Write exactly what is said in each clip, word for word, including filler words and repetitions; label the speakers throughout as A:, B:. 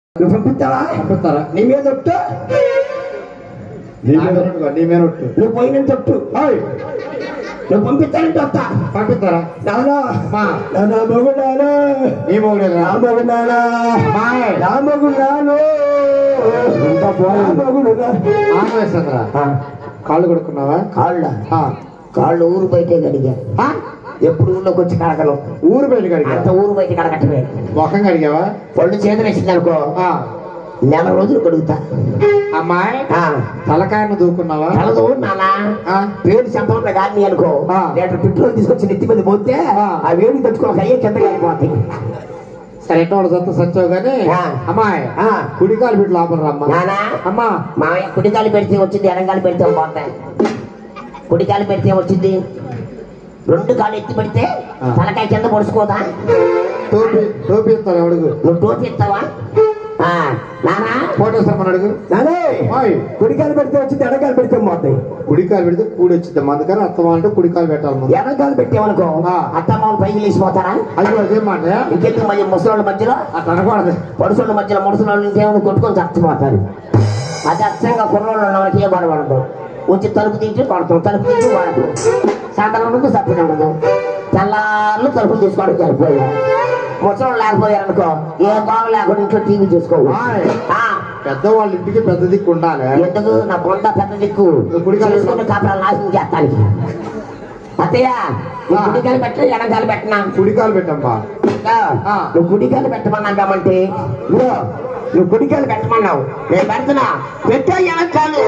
A: నువ్వు పంపిస్తావా?
B: పంపిస్తారా?
A: నీ మీద ఒట్టు,
B: నీ మీద నీ మీద ఒట్టు.
A: నువ్వు పోయిన తొట్టు నువ్వు పంపిస్తానంటే వస్తా.
B: పంపిస్తారా?
A: నానా
B: మా
A: నా మగుడానా,
B: నీ మొగుడేనా?
A: నా మగుడానా,
B: మాయ్
A: నా మగుడాను, మగుడుగా
B: ఆమెస్తుందిరా. కాళ్ళు కొడుకున్నావా?
A: కాళ్ళ కాళ్ళు ఊరు బయటే కడిగా. ఎప్పుడు ఊళ్ళోకి వచ్చి కడగలు.
B: ఊరు బయట కడిగా?
A: అంత ఊరు బయట కడగటమే.
B: ముఖం కడిగావా?
A: పళ్ళు చేతులు వేసింది అనుకో నెల రోజులు కడుగుతా.
B: అమ్మాయి తలకాయను దూకున్నావా?
A: తలదు నానా వేడి చెంపలు కానీ అనుకో లీటర్ పెట్రోల్ తీసుకొచ్చి నెత్తి మీద పోతే ఆ వేడి తట్టుకోవాలి, అయ్యే కింద కాలిపోతాయి.
B: సరే ఎట్టోడు సొంత సచ్చావు గానీ అమ్మాయి కుడికాలు పెట్టి లోపల రమ్మా.
A: నానా
B: అమ్మా
A: మా కుడికాలు పెడితే వచ్చింది, ఎడంకాలు పెడితే పోతాయి. కుడికాలు పెడితే వచ్చింది, రెండు కాళ్ళు ఎత్తి పెడితే తలకాయ కింద పొడుచుకోదా?
B: టోపీ టోపీ ఇస్తాను అడుగు.
A: నువ్వు టోపీ ఇస్తావా? నానా
B: కోటేశ్వరమ్మని అడుగు.
A: కుడికాలు పెడితే వచ్చింది, ఎడకాలు పెడితే పోతాయి.
B: కుడికాలు పెడితే కూడి వచ్చింది, అందుకని అత్తమా అంటే కుడికాలు పెట్టాలి.
A: ఎడకాలు పెట్టామనుకో అత్తమ్మలు పైకి లేచిపోతారా?
B: అయ్యో అదే మాట.
A: ఇంకెందుకు మధ్య ముసలోళ్ళ మధ్యలో
B: అట్లా అనకూడదు.
A: పడుసోళ్ళ మధ్యలో ముడుసలోళ్ళు ఇంకేమైనా కొట్టుకొని చచ్చిపోతారు. అది అచ్చంగా కుర్రోళ్ళు ఉన్నవాళ్ళకి ఏ గొడవ ఉండదు. వచ్చి తలుపు తీసి కొడతాం, తలుపు తీసి వాడదు, సాయంత్రం ఉండదు, సప్పిన ఉండదు. తెల్లార్లు తలుపులు తీసుకోవడం సరిపోయారు. ముసలు లేకపోయారనుకో ఏ బాగు లేకుండా ఇంట్లో టీవీ చూసుకోవాలి.
B: పెద్దవాళ్ళ ఇంటికి పెద్ద దిక్కు ఉండాలి.
A: ఎందుకు నా పొంద పెద్ద దిక్కు చేసుకుని కాపురాలు నాశనం చేస్తానికి. అత్తయ్య నువ్వు కుడికాయలు పెట్ట ఎడంకాయలు పెట్టినా?
B: కుడికాయలు పెట్టమ్మా.
A: నువ్వు కుడికాయలు పెట్టమన్నామంటే నువ్వు నువ్వు కుడికాయలు పెట్టమన్నావు, నేను పెడుతున్నా. పెట్టా ఎడంకాలు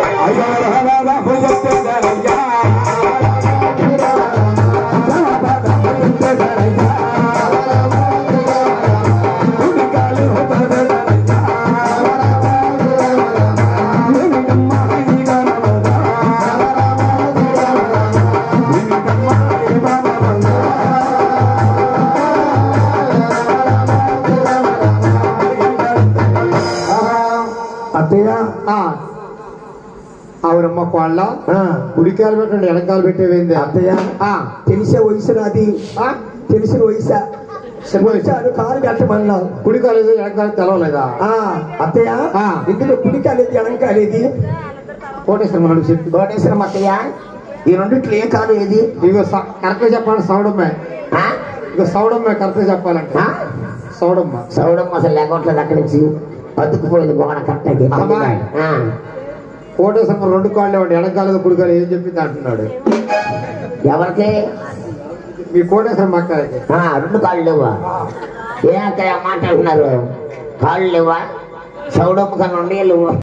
B: అవునమ్మ. కోళ్ళ కుడికాయలు పెట్టండి, ఎడంకాలు పెట్టేవేంది
A: అత్తయ్య? తెలిసే వయసు నాది, తెలిసిన వయసా కాలు పెట్టమన్నావు.
B: కుడికాలేదు ఎడంకాలు తెలవలేదా?
A: అత్తయ్య ఇందులో కుడికాలేదు ఎడంకాలేది?
B: కోటేశ్వరం చెప్పి.
A: కోటేశ్వరం అత్తయ్య ఈ రెండిట్లో ఏ కాలు ఏది?
B: ఇగో కరెక్ట్ గా చెప్పాలంటే సౌడమ్మ. ఇక సౌడమ్మ కరెక్ట్ గా చెప్పాలంటే సౌడమ్మ.
A: సౌడమ్మ అసలు లేకపోవట్లేదు, అక్కడి నుంచి బతుకుపోయింది గోడ కరెక్ట్.
B: కోటేశ్వరం రెండు కాళ్ళు ఇవ్వండి, ఎడంకాలేదు కుడికాలు ఏం చెప్పింది అంటున్నాడు.
A: ఎవరికి?
B: మీ కోటేశ్వరం అక్కడికి
A: రెండు కాళ్ళు లేవా? ఏ అక్కడ మాట అంటున్నారు? కాళ్ళు లేవా? సౌడమ్మ కన్నా ఉండే లేవు.